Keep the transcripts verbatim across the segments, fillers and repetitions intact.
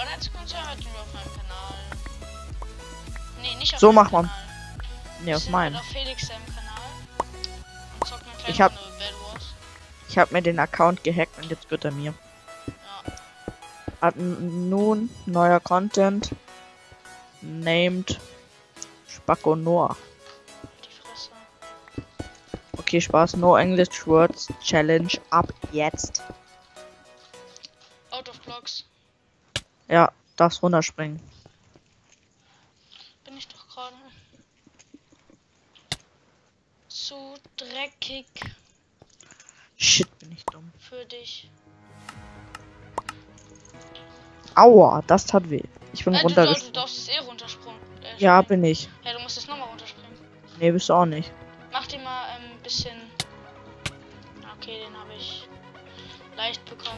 Fortnite Skins hört ihr auf meinem Kanal. Nee, nicht auf So meinem macht man. Kanal. Nee, Wir auf sind meinen. halt auf Felix seinem Kanal. Und zocken eine kleine Ich hab- Runde Bad Wars. Ich habe mir den Account gehackt und jetzt gehört er mir. Ja. Hat n- nun neuer Content. Named Spacko Noah. Die Fresse. Okay, Spaß. No English Words Challenge ab jetzt. Out of Blocks. Ja, darfst runterspringen. Bin ich doch gerade. Zu dreckig Shit, bin ich dumm. für dich. Aua, das tat weh. Ich bin Äh, du, du, du runtergesprungen. darfst es eh runterspringen. Äh, Ja, springen. bin ich. Ja, du musst jetzt nochmal runterspringen. Nee, bist du auch nicht. Mach dir mal ein ähm, bisschen. Okay, den habe ich leicht bekommen.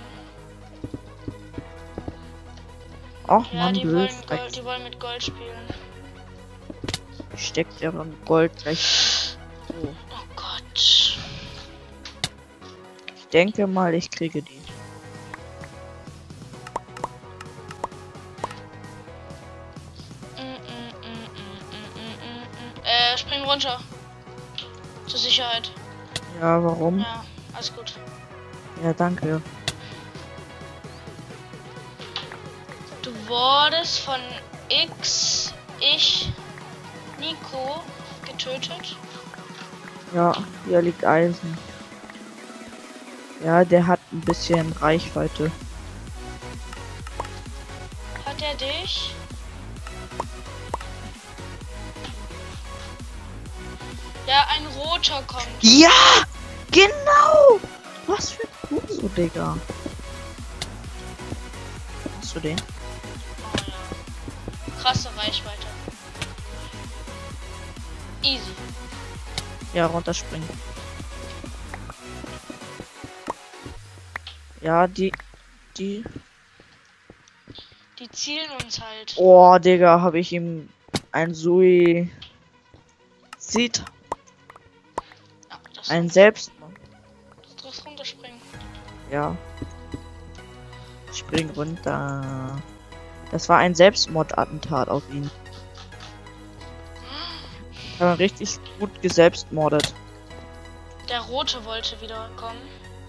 Ach Ja, man, die blöd. wollen, Gold, die wollen mit Gold spielen. Steckt deren Gold gleich. So. Oh Gott. Ich denke mal, ich kriege die. Mm, mm, mm, mm, mm, mm, mm. Äh, spring runter. Zur Sicherheit. Ja, warum? Ja, alles gut. Ja, danke. Du wurdest von X, ich, Nico getötet. Ja, hier liegt Eisen. Ja, der hat ein bisschen Reichweite. Hat er dich? Ja, ein roter kommt. Ja! Genau! Was für ein Huso, Digga. Hast du den? Oh ja. Krasse Reichweite. Easy. Ja, runterspringen. Ja, die... Die... Die zielen uns halt. Oh, Digga, habe ich ihm ein Sui... Sieht Ja, das ein Selbstmord. das runterspringen. Ja. Spring runter. Das war ein Selbstmordattentat auf ihn. Ich habe ihn richtig gut geselbstmordet. Der rote wollte wieder kommen.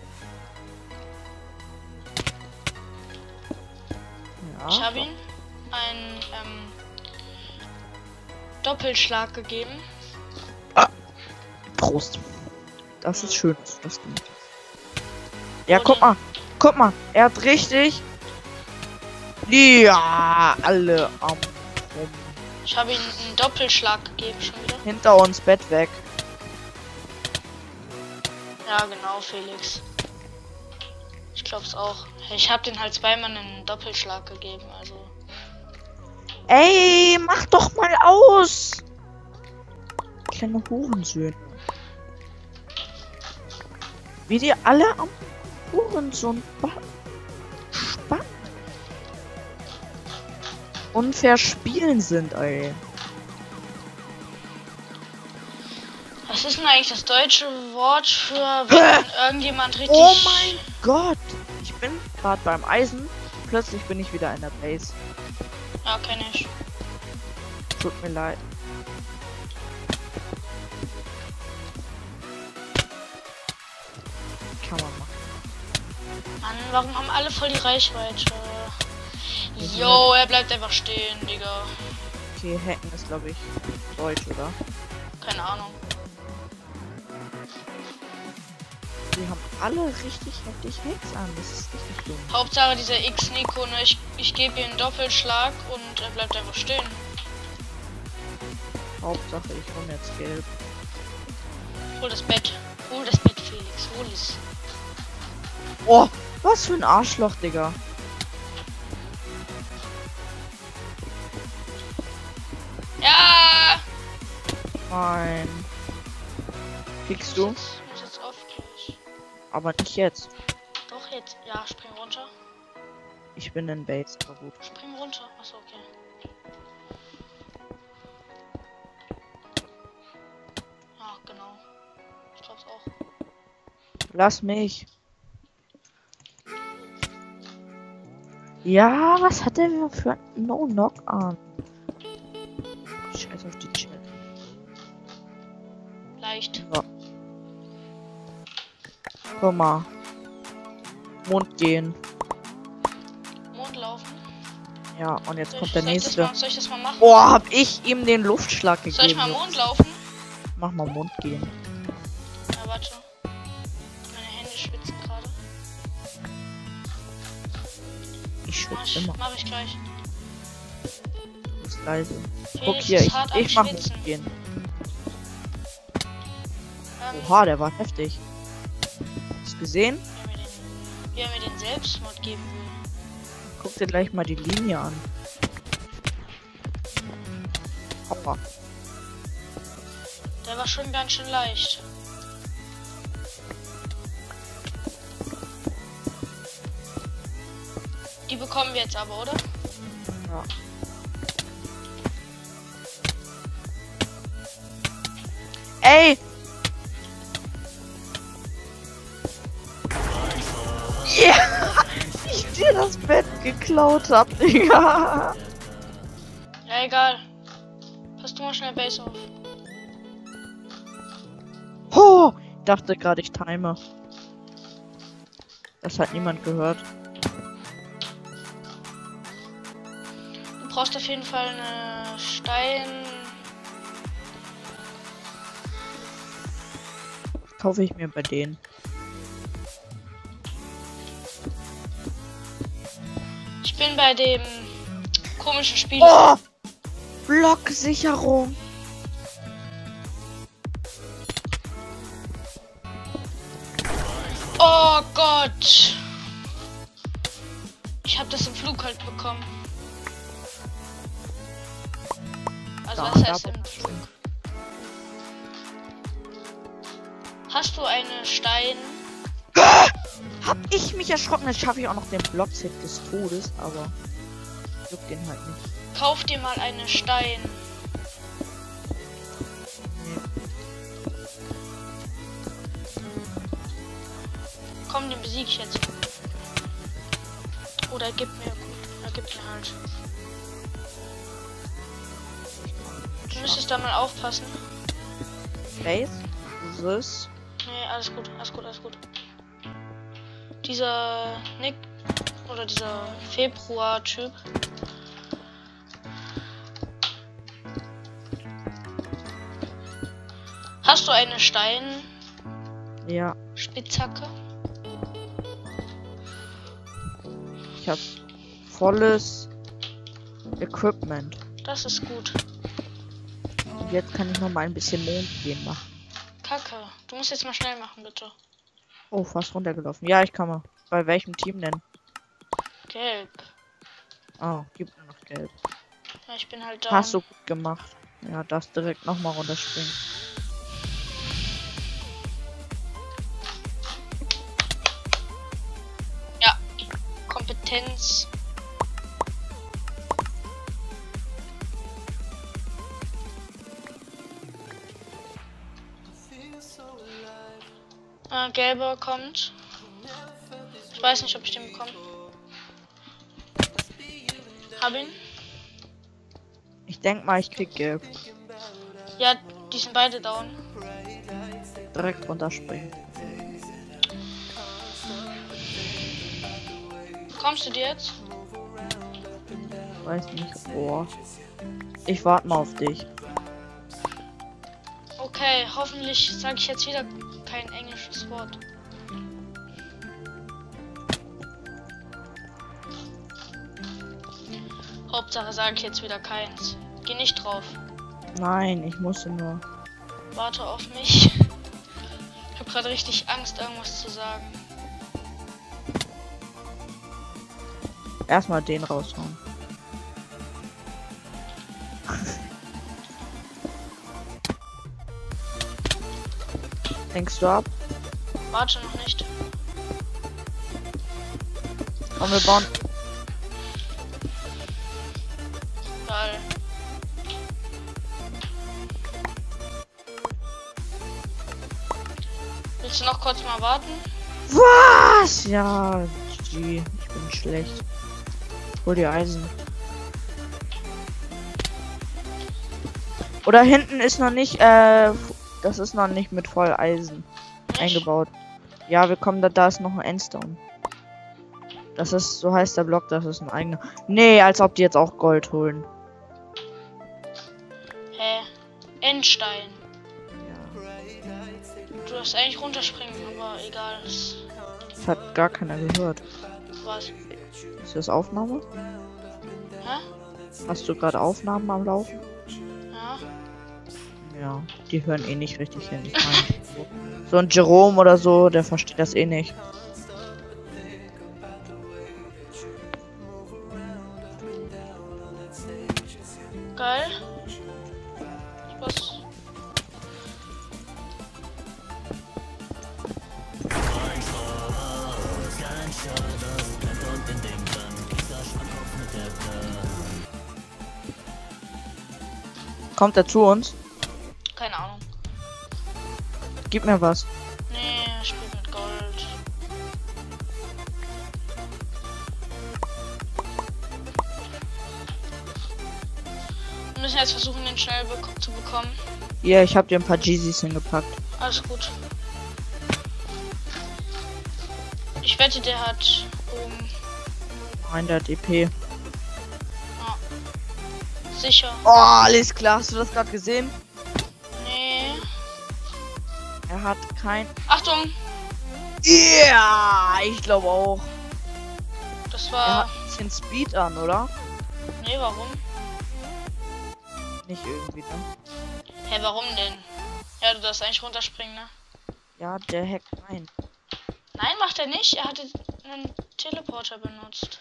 Ja. Ich habe ihm einen ähm, Doppelschlag gegeben. Prost. Das ist schön, dass du das gemacht hast. Ja, Oder- guck mal. Guck mal. Er hat richtig... Ja, alle am... Rum. Ich habe ihm einen Doppelschlag gegeben schon wieder. Hinter uns, Bett weg. Ja, genau, Felix. Ich glaub's auch. Ich habe den halt zweimal einen Doppelschlag gegeben, also. Ey, mach doch mal aus! Kleine Hurensöhne. Wie die alle am Hurensohn Spaß unfair spielen sind, ey. Was ist denn eigentlich das deutsche Wort für, wenn irgendjemand richtig... Oh mein Gott! Ich bin gerade beim Eisen. Plötzlich bin ich wieder in der Base. Ja, kenn ich. Tut mir leid. Kann man machen. Mann, warum haben alle voll die Reichweite? Jo, er bleibt einfach stehen, Digga. Okay, hacken ist glaube ich deutsch, oder? Keine Ahnung. Die haben alle richtig heftig Hacks an. Das ist richtig dumm. Hauptsache dieser X-Nico, ne? Ich, ich gebe ihm einen Doppelschlag und er bleibt einfach stehen. Hauptsache ich hole jetzt gelb. Hol das Bett. Hol das Bett, Felix. Hol es. Oh, was für ein Arschloch, Digga. Ja! Nein. Kriegst du? Muss jetzt, muss jetzt auf gleich. Aber nicht jetzt. Doch jetzt. Ja, spring runter. Ich bin in Base, aber gut. Spring runter. Achso, okay. Ja, genau. Ich glaub's auch. Lass mich. Ja, was hat der für ein No-Knock an? Scheiß auf die Chat. Leicht. So. Guck mal. Mond gehen. Mond laufen. Ja, und jetzt Soll kommt ich, der soll ich das nächste. mal, soll ich das mal machen? Boah, hab ich ihm den Luftschlag gegeben. Soll ich mal Jungs. Mond laufen? Mach mal Mond gehen. Ja, warte. Meine Hände schwitzen gerade. Ich Mach schwitze ich, immer. mach ich gleich. Du bist leise. Guck Felix hier, ist ich, hart am ich mach Schwitzen. Mond gehen. Ähm, Oha, der war heftig. Hast du gesehen? Wie er mir den, wie er mir den Selbstmord geben will. Guck dir gleich mal die Linie an. Hoppa. Der war schon ganz schön leicht. Die bekommen wir jetzt aber, oder? Ja. Ey! Yeah! Ich dir das Bett geklaut hab, Digga. Ja, egal. Pass du mal schnell Base auf. Oh, ich dachte gerade, ich time. Das hat niemand gehört. Du brauchst auf jeden Fall eine Stein... Kaufe ich mir bei denen. Ich bin bei dem komischen Spiel. Oh! Blocksicherung. Oh Gott! Ich habe das im Flug halt bekommen. Also Da, was da heißt im Flug? Hast du eine Stein? Hab ich mich erschrocken, jetzt schaffe ich auch noch den Blockset des Todes, aber juckt den halt nicht. Kauf dir mal eine Stein. Nee. Komm, den besieg ich jetzt. Oder gib mir, oder gib mir halt. Du müsstest da mal aufpassen. Base? This? Nee, alles gut, alles gut, alles gut. Dieser Nick oder dieser Februar-Typ. Hast du eine Ja, Steinspitzhacke? ich hab volles Equipment. Das ist gut. Und jetzt kann ich noch mal ein bisschen Mond gehen machen. Kacke. Du musst jetzt mal schnell machen, bitte. Oh, fast runtergelaufen. Ja, ich kann mal. Bei welchem Team denn? Gelb. Oh, gibt nur noch gelb. Ja, ich bin halt da. Hast du gut gemacht. Ja, das direkt noch mal runterspringen. Ja. Kompetenz. Äh, gelber kommt. Ich weiß nicht, ob ich den bekomme. Hab ihn. Ich denk mal, ich krieg gelb. Ja, die sind beide down. Direkt runterspringen. Kommst du dir jetzt? Weiß nicht. Boah. Ich warte mal auf dich. Okay, hoffentlich sage ich jetzt wieder kein englisches Wort. Hauptsache sage ich jetzt wieder keins. Geh nicht drauf. Nein, ich musste nur. Warte auf mich. Ich habe gerade richtig Angst, irgendwas zu sagen. Erstmal den raushauen. Denkst du ab? Warte noch nicht. Und wir bauen. Geil. Willst du noch kurz mal warten? Was? Ja, G G. Ich bin schlecht. Hol dir Eisen. Oder hinten ist noch nicht, äh, das ist noch nicht mit voll Eisen Nicht? eingebaut. Ja, wir kommen da, da ist noch ein Endstone. Das ist, so heißt der Block, das ist ein eigener. Nee, als ob die jetzt auch Gold holen. Hä? Endstein. Ja. Du darfst eigentlich runterspringen, aber egal. Das Das hat gar keiner gehört. was. Ist das Aufnahme? Hä? Hast du gerade Aufnahmen am Laufen? Ja. Ja, die hören eh nicht richtig hin. Ich mein, so ein Jerome oder so, der versteht das eh nicht. Geil. Was? Kommt er zu uns? Keine Ahnung. Gib mir was. Nee, er spielt mit Gold. Wir müssen jetzt versuchen, den schnell bek zu bekommen. Ja, ich hab dir ein paar Jeezys hingepackt. Alles gut. Ich wette, der hat oben. hundert E P. Sicher. Oh, alles klar. Hast du das gerade gesehen? Nee. Er hat kein... Achtung! Ja, ich glaube auch. Das Er war. hat ein bisschen Speed an, oder? Nee, warum? Nicht irgendwie, ne? Hä, warum denn? Ja, du darfst eigentlich runterspringen, ne? Ja, der hackt rein. Nein, macht er nicht. Er hatte einen Teleporter benutzt.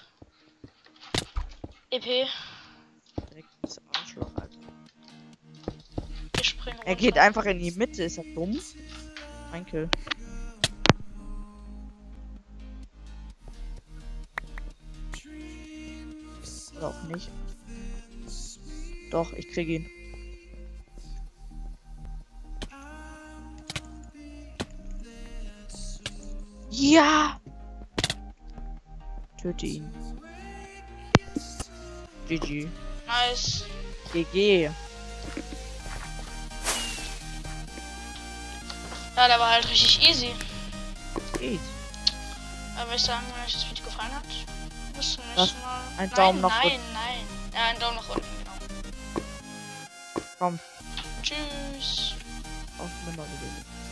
E P. Direkt ins Arschloch, Alter. Wir springen runter. Er geht einfach in die Mitte. Ist er dumm? Ein Kill. Oder auch nicht. Doch, ich krieg ihn. Ja! Töte ihn. G G. Nice. G G. Ja, der war halt richtig easy. Geht. Aber ich sagen, wenn euch das Video gefallen hat, bis zum Lass nächsten Mal. einen nein, Daumen nach nein, unten. nein. Ja, einen Daumen nach unten, genau. Komm, Tschüss. auf Nummer wieder.